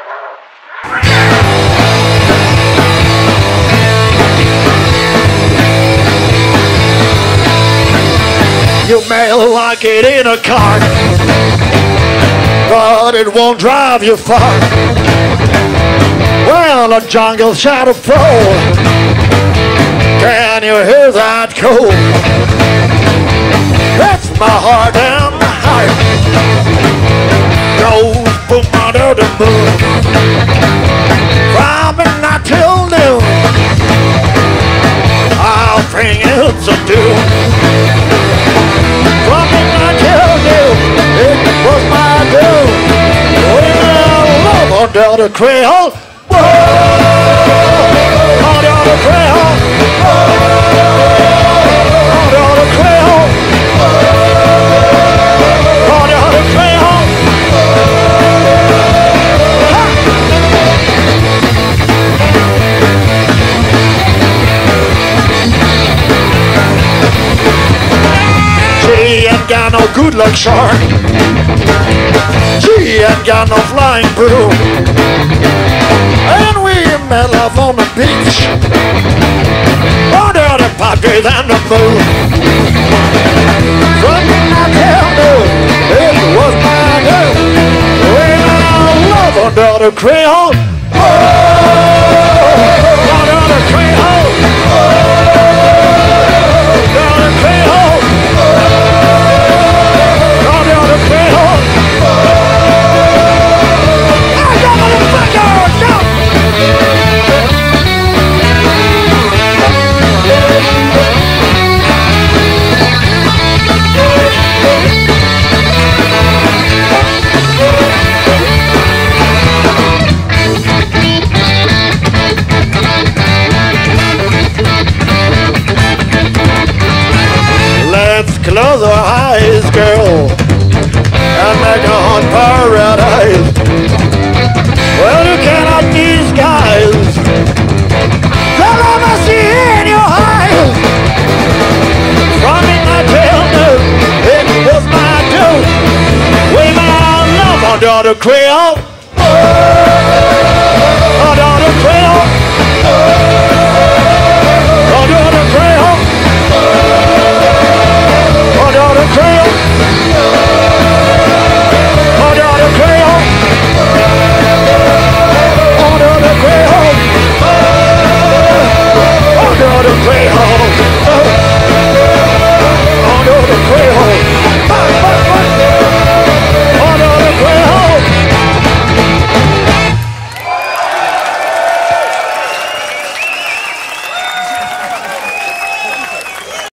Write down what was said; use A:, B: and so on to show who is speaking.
A: You may like it in a car, but it won't drive you far. Well, the jungle shadow fall. Can you hear that call? That's my heart and my heart goes boom under the moon. From midnight till noon, I'll bring it to doom. From midnight till noon, it was my doom. Well, love under the Creole. Whoa, under the Creole. Under the Creole. Under the Creole. She ain't got no good luck charm. She ain't got no flying broom. And we met love on the beach under the Padres and the moon. From midnight till noon, it was my doom. When I love under the Creole. Oh, under the Creole. Oh, under the Creole. Under the Creole. Let's close our eyes, girl, and make a hot paradise. Well, you cannot disguise the love I see in your eyes. From midnight till noon, it was my doom. With my love under the Creole. Oh, under the Creole. Oh.